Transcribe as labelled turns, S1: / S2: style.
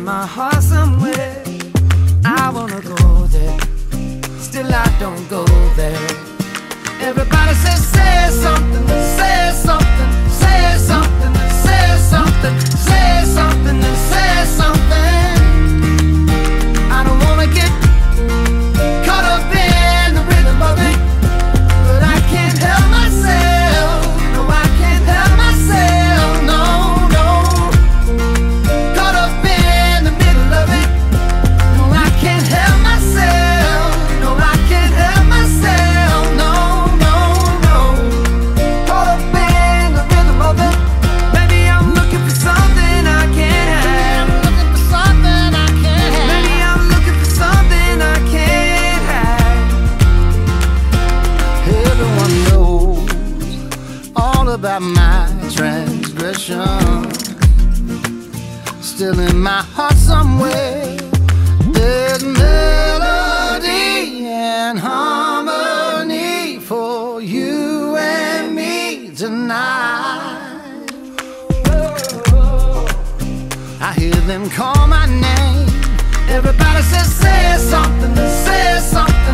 S1: my heart somewhere. I wanna go there, still I don't go there. Everybody says, say something, say something, say something, say something, say something, say something. I don't wanna get caught up in the rhythm of it, but I can't help myself. No, I can't help myself. No, no. Caught up in the middle of it. No, I can't help myself. No, I can't help myself. No, no, no. Caught up in the rhythm of it. Maybe I'm looking for something I can't have. Looking for something I can't have. Maybe I'm looking for something I can't have. Everyone knows all about my transgression. Still in my heart somewhere, there's melody and harmony for you and me tonight. I hear them call my name. Everybody says, say something, say something.